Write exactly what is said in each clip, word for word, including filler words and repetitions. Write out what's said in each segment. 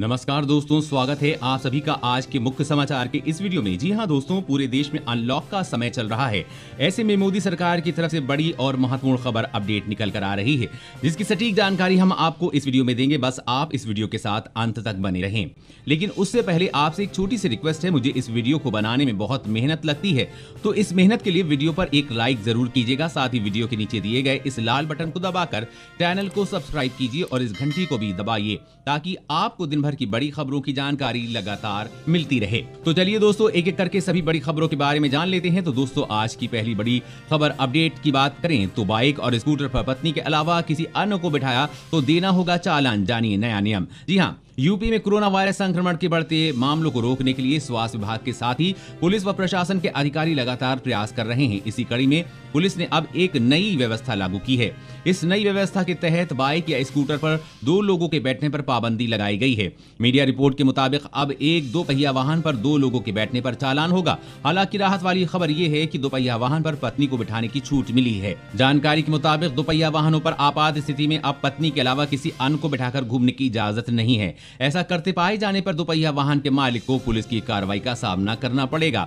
नमस्कार दोस्तों, स्वागत है आप सभी का आज के मुख्य समाचार के इस वीडियो में। जी हां दोस्तों, पूरे देश में अनलॉक का समय चल रहा है। ऐसे में मोदी सरकार की तरफ से बड़ी और महत्वपूर्ण खबर अपडेट निकल कर आ रही है, जिसकी सटीक जानकारी हम आपको इस वीडियो में देंगे। बस आप इस वीडियो के साथ अंत तक बने रहें। लेकिन उससे पहले आपसे एक छोटी सी रिक्वेस्ट है, मुझे इस वीडियो को बनाने में बहुत मेहनत लगती है, तो इस मेहनत के लिए वीडियो पर एक लाइक जरूर कीजिएगा। साथ ही वीडियो के नीचे दिए गए इस लाल बटन को दबाकर चैनल को सब्सक्राइब कीजिए और इस घंटी को भी दबाइए, ताकि आपको दिन भर की बड़ी खबरों की जानकारी लगातार मिलती रहे। तो चलिए दोस्तों, एक एक करके सभी बड़ी खबरों के बारे में जान लेते हैं। तो दोस्तों, आज की पहली बड़ी खबर अपडेट की बात करें तो बाइक और स्कूटर पर पत्नी के अलावा किसी अन्य को बिठाया तो देना होगा चालान। जानिए नया नियम। जी हाँ, यूपी में कोरोना वायरस संक्रमण के बढ़ते मामलों को रोकने के लिए स्वास्थ्य विभाग के साथ ही पुलिस व प्रशासन के अधिकारी लगातार प्रयास कर रहे हैं। इसी कड़ी में पुलिस ने अब एक नई व्यवस्था लागू की है। इस नई व्यवस्था के तहत बाइक या स्कूटर पर दो लोगों के बैठने पर पाबंदी लगाई गई है। मीडिया रिपोर्ट के मुताबिक अब एक दो पहिया वाहन पर दो लोगों के बैठने पर चालान होगा। हालांकि राहत वाली खबर यह है कि दो पहिया वाहन पर पत्नी को बिठाने की छूट मिली है। जानकारी के मुताबिक दो पहिया वाहनों पर आपात स्थिति में अब पत्नी के अलावा किसी अन्य को बिठाकर घूमने की इजाजत नहीं है। ऐसा करते पाए जाने पर दोपहिया वाहन के मालिक को पुलिस की कार्रवाई का सामना करना पड़ेगा।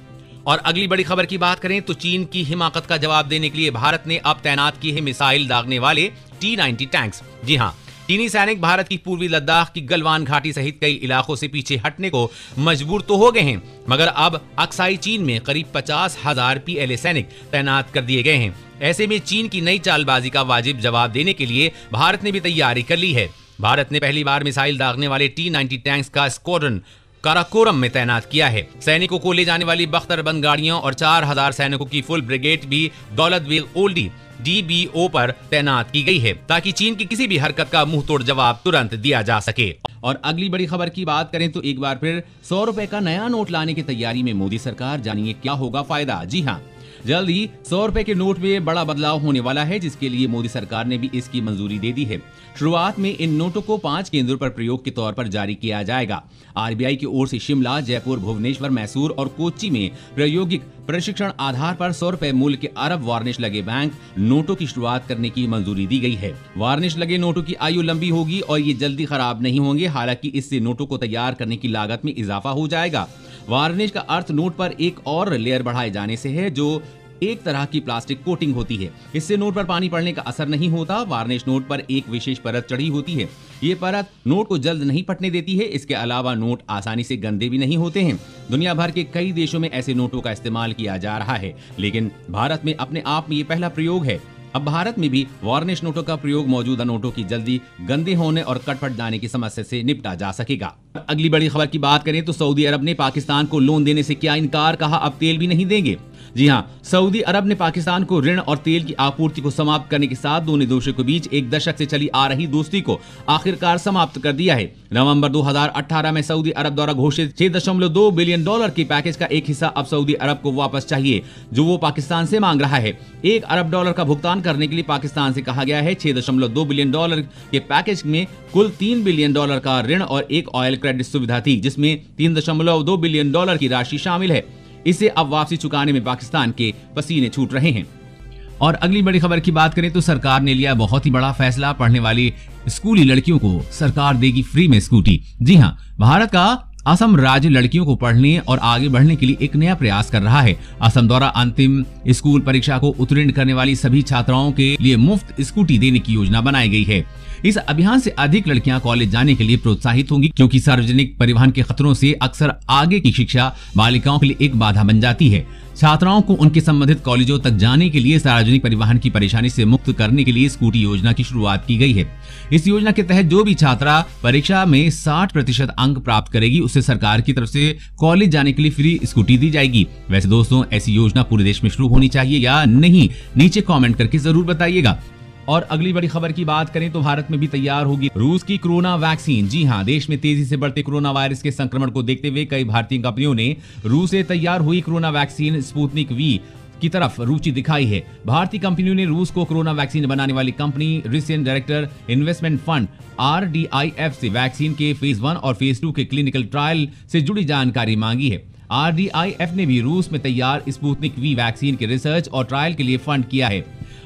और अगली बड़ी खबर की बात करें तो चीन की हिमाकत का जवाब देने के लिए भारत ने अब तैनात किए हैं मिसाइल दागने वाले टी नाइंटी टैंक्स। जी हां, चीनी सैनिक भारत की पूर्वी लद्दाख की गलवान घाटी सहित कई इलाकों से पीछे हटने को मजबूर तो हो गए हैं, मगर अब अक्साई चीन में करीब पचास हजार पी एल ए सैनिक तैनात कर दिए गए हैं। ऐसे में चीन की नई चालबाजी का वाजिब जवाब देने के लिए भारत ने भी तैयारी कर ली है। भारत ने पहली बार मिसाइल दागने वाले टी नाइंटी टैंक्स का स्क्वाड्रन काराकोरम में तैनात किया है। सैनिकों को ले जाने वाली बख्तरबंद गाड़ियां और चार हजार सैनिकों की फुल ब्रिगेड भी Daulat Beg Oldi D B O पर तैनात की गई है, ताकि चीन की किसी भी हरकत का मुंह तोड़ जवाब तुरंत दिया जा सके। और अगली बड़ी खबर की बात करें तो एक बार फिर सौ रुपए का नया नोट लाने की तैयारी में मोदी सरकार। जानिए क्या होगा फायदा। जी हाँ, जल्द ही सौ रुपए के नोट में बड़ा बदलाव होने वाला है, जिसके लिए मोदी सरकार ने भी इसकी मंजूरी दे दी है। शुरुआत में इन नोटों को पांच केंद्रों पर प्रयोग के तौर पर जारी किया जाएगा। आर बी आई की ओर से शिमला, जयपुर, भुवनेश्वर, मैसूर और कोच्चि में प्रायोगिक प्रशिक्षण आधार पर सौ रुपए मूल्य के अरब वार्निश लगे बैंक नोटों की शुरुआत करने की मंजूरी दी गई है। वार्निश लगे नोटों की आयु लंबी होगी और ये जल्दी खराब नहीं होंगे। हालांकि इससे नोटों को तैयार करने की लागत में इजाफा हो जाएगा। वार्निश का अर्थ नोट पर एक और लेयर बढ़ाए जाने से है, जो एक तरह की प्लास्टिक कोटिंग होती है। इससे नोट पर पानी पड़ने का असर नहीं होता। वार्निश नोट पर एक विशेष परत चढ़ी होती है। ये परत नोट को जल्द नहीं फटने देती है। इसके अलावा नोट आसानी से गंदे भी नहीं होते हैं। दुनिया भर के कई देशों में ऐसे नोटों का इस्तेमाल किया जा रहा है, लेकिन भारत में अपने आप में ये पहला प्रयोग है। अब भारत में भी वार्निश नोटों का प्रयोग मौजूदा नोटों की जल्दी गंदे होने और कटफट जाने की समस्या से निपटा जा सकेगा। अगली बड़ी खबर की बात करें तो सऊदी अरब ने पाकिस्तान को लोन देने से किया इनकार, कहा अब तेल भी नहीं देंगे। जी हां, सऊदी अरब ने पाकिस्तान को ऋण और तेल की आपूर्ति को समाप्त करने के साथ दोनों देशों के बीच एक दशक से चली आ रही दोस्ती को आखिरकार समाप्त कर दिया है। नवंबर दो हजार अठारह में सऊदी अरब द्वारा घोषित छह दशमलव दो बिलियन डॉलर के पैकेज का एक हिस्सा अब सऊदी अरब को वापस चाहिए, जो वो पाकिस्तान से मांग रहा है। एक अरब डॉलर का भुगतान करने के लिए पाकिस्तान से कहा गया है। छह दशमलव दो बिलियन डॉलर के पैकेज में कुल तीन बिलियन डॉलर का ऋण और एक ऑयल क्रेडिट सुविधा थी, जिसमें तीन दशमलव दो बिलियन डॉलर की राशि शामिल है। इसे अब वापसी चुकाने में पाकिस्तान के पसीने छूट रहे हैं। और अगली बड़ी खबर की बात करें तो सरकार ने लिया बहुत ही बड़ा फैसला। पढ़ने वाली स्कूली लड़कियों को सरकार देगी फ्री में स्कूटी। जी हां, भारत का असम राज्य लड़कियों को पढ़ने और आगे बढ़ने के लिए एक नया प्रयास कर रहा है। असम द्वारा अंतिम स्कूल परीक्षा को उत्तीर्ण करने वाली सभी छात्राओं के लिए मुफ्त स्कूटी देने की योजना बनाई गई है। इस अभियान से अधिक लड़कियां कॉलेज जाने के लिए प्रोत्साहित होंगी, क्योंकि सार्वजनिक परिवहन के खतरों से अक्सर आगे की शिक्षा बालिकाओं के लिए एक बाधा बन जाती है। छात्राओं को उनके संबंधित कॉलेजों तक जाने के लिए सार्वजनिक परिवहन की परेशानी से मुक्त करने के लिए स्कूटी योजना की शुरुआत की गई है। इस योजना के तहत जो भी छात्रा परीक्षा में साठ प्रतिशत अंक प्राप्त करेगी, उसे सरकार की तरफ से कॉलेज जाने के लिए फ्री स्कूटी दी जाएगी। वैसे दोस्तों, ऐसी योजना पूरे देश में शुरू होनी चाहिए या नहीं, नीचे कॉमेंट करके जरूर बताइएगा। और अगली बड़ी खबर की बात करें तो भारत में भी तैयार होगी रूस की कोरोना वैक्सीन। जी हां, देश में तेजी से बढ़ते कोरोना वायरस के संक्रमण को देखते हुए कई भारतीय कंपनियों ने रूस से तैयार हुई कोरोना वैक्सीन स्पुतनिक वी की तरफ रुचि दिखाई है। भारतीय कंपनियों ने रूस को कोरोना वैक्सीन बनाने वाली company Russian director investment fund R D I F से वैक्सीन के फेज वन और फेज टू के क्लिनिकल ट्रायल से जुड़ी जानकारी मांगी है। आर डी आई एफ ने भी रूस में तैयार स्पुतनिक वी वैक्सीन के रिसर्च और ट्रायल के लिए फंड किया है।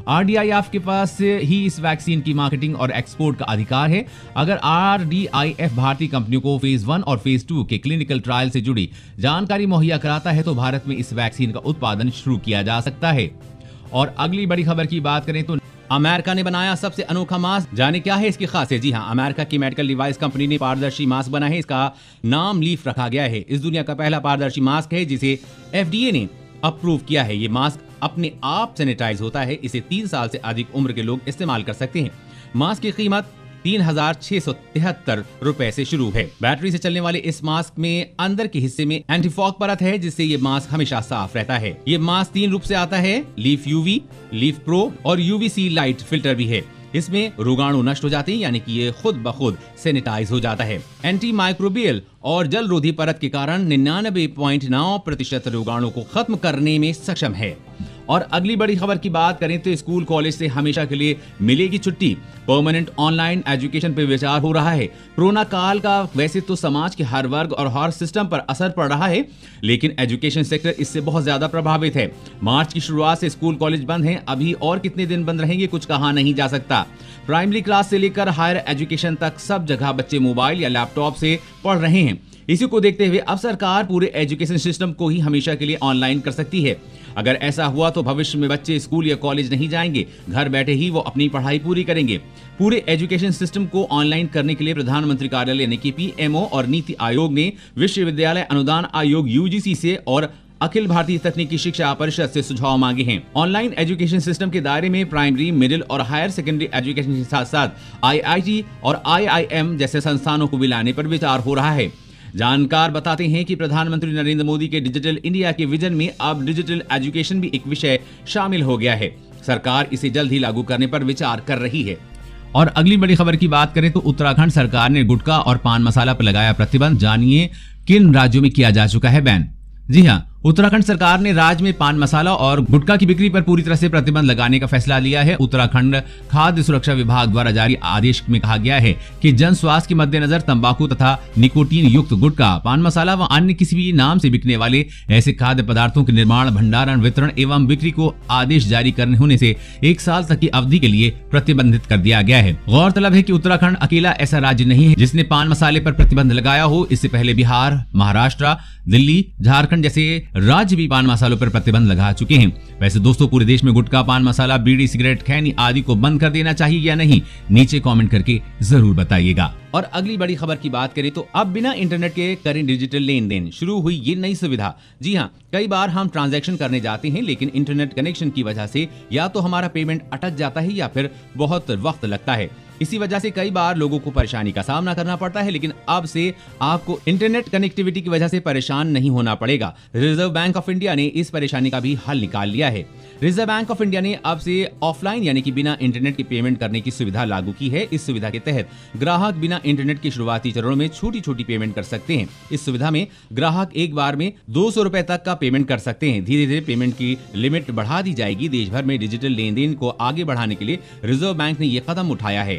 आरडीआईएफ के पास ही इस वैक्सीन की मार्केटिंग और एक्सपोर्ट का अधिकार है। अगर आरडीआईएफ भारतीय कंपनियों को फेज वन और फेज टू के क्लिनिकल ट्रायल से जुड़ी जानकारी मुहैया कराता है तो भारत में इस वैक्सीन का उत्पादन शुरू किया जा सकता है। और अगली बड़ी खबर की बात करें तो अमेरिका ने बनाया सबसे अनोखा मास्क। जाने क्या है इसकी खासियत? जी हाँ, अमेरिका की मेडिकल डिवाइस कंपनी ने पारदर्शी मास्क बना है। इसका नाम लीफ रखा गया है। इस दुनिया का पहला पारदर्शी मास्क है जिसे एफडीए ने अप्रूव किया है। ये मास्क अपने आप सैनिटाइज होता है। इसे तीन साल से अधिक उम्र के लोग इस्तेमाल कर सकते हैं। मास्क की कीमत तीन हजार छह सौ तिहत्तर रुपए से शुरू है। बैटरी से चलने वाले इस मास्क में अंदर के हिस्से में एंटी फॉग परत है जिससे ये मास्क हमेशा साफ रहता है। ये मास्क तीन रूप से आता है, लीफ यूवी, लीफ प्रो और यूवीसी लाइट फिल्टर भी है। इसमें रोगाणु नष्ट हो जाते हैं, यानी कि ये खुद ब खुद सैनिटाइज हो जाता है। एंटी माइक्रोबियल और जल रोधी परत के कारण निन्यानबे पॉइंट नौ प्रतिशत रोगाणु को खत्म करने में सक्षम है। और अगली बड़ी खबर की बात करें तो स्कूल कॉलेज से हमेशा के लिए मिलेगी छुट्टी। परमानेंट ऑनलाइन एजुकेशन पे विचार हो रहा है। कोरोना काल का वैसे तो समाज के हर वर्ग और हर सिस्टम पर असर पड़ रहा है, लेकिन एजुकेशन सेक्टर इससे बहुत ज्यादा प्रभावित है। मार्च की शुरुआत से स्कूल कॉलेज बंद हैं। अभी और कितने दिन बंद रहेंगे कुछ कहा नहीं जा सकता। प्राइमरी क्लास से लेकर हायर एजुकेशन तक सब जगह बच्चे मोबाइल या लैपटॉप से पढ़ रहे हैं। इसी को देखते हुए अब सरकार पूरे एजुकेशन सिस्टम को ही हमेशा के लिए ऑनलाइन कर सकती है। अगर ऐसा हुआ तो भविष्य में बच्चे स्कूल या कॉलेज नहीं जाएंगे, घर बैठे ही वो अपनी पढ़ाई पूरी करेंगे। पूरे एजुकेशन सिस्टम को ऑनलाइन करने के लिए प्रधानमंत्री कार्यालय यानी कि पीएमओ और नीति आयोग ने विश्वविद्यालय अनुदान आयोग यूजीसी से और अखिल भारतीय तकनीकी शिक्षा परिषद से सुझाव मांगे हैं। ऑनलाइन एजुकेशन सिस्टम के दायरे में प्राइमरी, मिडिल और हायर सेकेंडरी एजुकेशन के साथ साथ आईआईटी और आईआईएम जैसे संस्थानों को भी लाने पर विचार हो रहा है। जानकार बताते हैं कि प्रधानमंत्री नरेंद्र मोदी के डिजिटल इंडिया के विजन में अब डिजिटल एजुकेशन भी एक विषय शामिल हो गया है। सरकार इसे जल्द ही लागू करने पर विचार कर रही है। और अगली बड़ी खबर की बात करें तो उत्तराखंड सरकार ने गुटखा और पान मसाला पर लगाया प्रतिबंध। जानिए किन राज्यों में किया जा चुका है बैन। जी हाँ, उत्तराखंड सरकार ने राज्य में पान मसाला और गुटखा की बिक्री पर पूरी तरह से प्रतिबंध लगाने का फैसला लिया है। उत्तराखंड खाद्य सुरक्षा विभाग द्वारा जारी आदेश में कहा गया है कि जन स्वास्थ्य के मद्देनजर तंबाकू तथा निकोटीन युक्त गुटखा, पान मसाला व अन्य किसी भी नाम से बिकने वाले ऐसे खाद्य पदार्थों के निर्माण, भंडारण, वितरण एवं बिक्री को आदेश जारी करने होने से एक साल तक की अवधि के लिए प्रतिबंधित कर दिया गया है। गौरतलब है कि उत्तराखंड अकेला ऐसा राज्य नहीं है जिसने पान मसाले पर प्रतिबंध लगाया हो। इससे पहले बिहार, महाराष्ट्र, दिल्ली, झारखंड जैसे राज्य भी पान मसालों पर प्रतिबंध लगा चुके हैं। वैसे दोस्तों, पूरे देश में गुटखा, पान मसाला, बीड़ी, सिगरेट, खैनी आदि को बंद कर देना चाहिए या नहीं, नीचे कमेंट करके जरूर बताइएगा। और अगली बड़ी खबर की बात करें तो अब बिना इंटरनेट के करें डिजिटल लेन देन, शुरू हुई ये नई सुविधा। जी हाँ, कई बार हम ट्रांजैक्शन करने जाते हैं लेकिन इंटरनेट कनेक्शन की वजह से या तो हमारा पेमेंट अटक जाता है या फिर बहुत वक्त लगता है। इसी वजह से कई बार लोगों को परेशानी का सामना करना पड़ता है, लेकिन अब से आपको इंटरनेट कनेक्टिविटी की वजह से परेशान नहीं होना पड़ेगा। रिजर्व बैंक ऑफ इंडिया ने इस परेशानी का भी हल निकाल लिया है। रिजर्व बैंक ऑफ इंडिया ने अब से ऑफलाइन यानी कि बिना इंटरनेट के पेमेंट करने की सुविधा लागू की है। इस सुविधा के तहत ग्राहक बिना इंटरनेट के शुरुआती चरणों में छोटी छोटी पेमेंट कर सकते हैं। इस सुविधा में ग्राहक एक बार में दो सौ रुपए तक का पेमेंट कर सकते हैं। धीरे धीरे पेमेंट की लिमिट बढ़ा दी जाएगी। देश भर में डिजिटल लेन देन को आगे बढ़ाने के लिए रिजर्व बैंक ने यह कदम उठाया है।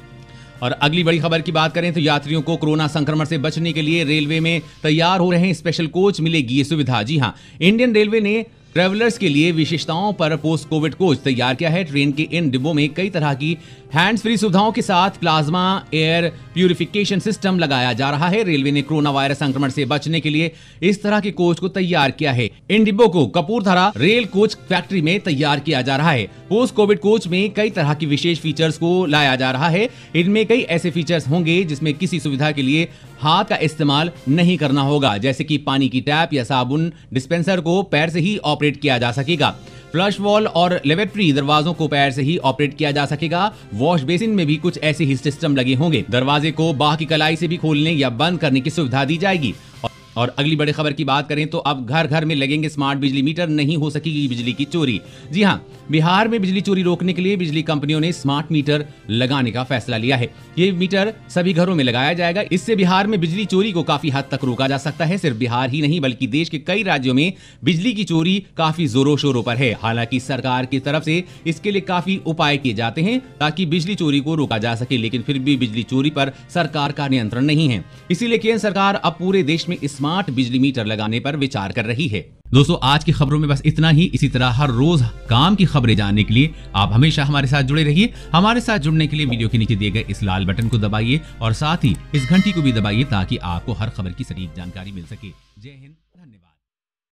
और अगली बड़ी खबर की बात करें तो यात्रियों को कोरोना संक्रमण से बचने के लिए रेलवे में तैयार हो रहे हैं स्पेशल कोच, मिलेगी ये सुविधा। जी हां, इंडियन रेलवे ने ट्रेवलर्स के लिए विशेषताओं पर पोस्ट कोविड कोच तैयार किया है। ट्रेन के इन डिब्बों में कई तरह की हैंड्स फ्री सुविधाओं के साथ प्लाज्मा एयर प्यूरिफिकेशन सिस्टम लगाया जा रहा है। रेलवे ने कोरोना वायरस संक्रमण से बचने के लिए इस तरह के कोच को तैयार किया है। इन डिब्बों को कपूरथला रेल कोच फैक्ट्री में तैयार किया जा रहा है। पोस्ट कोविड कोच में कई तरह की विशेष फीचर्स को लाया जा रहा है। इनमें कई ऐसे फीचर्स होंगे जिसमें किसी सुविधा के लिए हाथ का इस्तेमाल नहीं करना होगा, जैसे कि पानी की टैप या साबुन डिस्पेंसर को पैर से ही ऑपरेट किया जा सकेगा। फ्लश वॉल और लेवेटरी दरवाजों को पैर से ही ऑपरेट किया जा सकेगा। वॉश बेसिन में भी कुछ ऐसे ही सिस्टम लगे होंगे। दरवाजे को बाह की कलाई से भी खोलने या बंद करने की सुविधा दी जाएगी। और अगली बड़ी खबर की बात करें तो अब घर घर में लगेंगे स्मार्ट बिजली मीटर, नहीं हो सकेगी बिजली की चोरी। जी हां, बिहार में बिजली चोरी रोकने के लिए बिजली कंपनियों ने स्मार्ट मीटर लगाने का फैसला लिया है। ये मीटर सभी घरों में लगाया जाएगा। इससे बिहार में बिजली चोरी को काफी हद तक रोका जा सकता है। सिर्फ बिहार ही नहीं बल्कि देश के कई राज्यों में बिजली की चोरी काफी जोरों शोरों पर है। हालांकि सरकार की तरफ से इसके लिए काफी उपाय किए जाते हैं ताकि बिजली चोरी को रोका जा सके, लेकिन फिर भी बिजली चोरी पर सरकार का नियंत्रण नहीं है। इसीलिए केंद्र सरकार अब पूरे देश में स्मार्ट बिजली मीटर लगाने पर विचार कर रही है। दोस्तों आज की खबरों में बस इतना ही। इसी तरह हर रोज काम की खबरें जानने के लिए आप हमेशा हमारे साथ जुड़े रहिए। हमारे साथ जुड़ने के लिए वीडियो के नीचे दिए गए इस लाल बटन को दबाइए और साथ ही इस घंटी को भी दबाइए ताकि आपको हर खबर की सटीक जानकारी मिल सके। जय हिंद, धन्यवाद।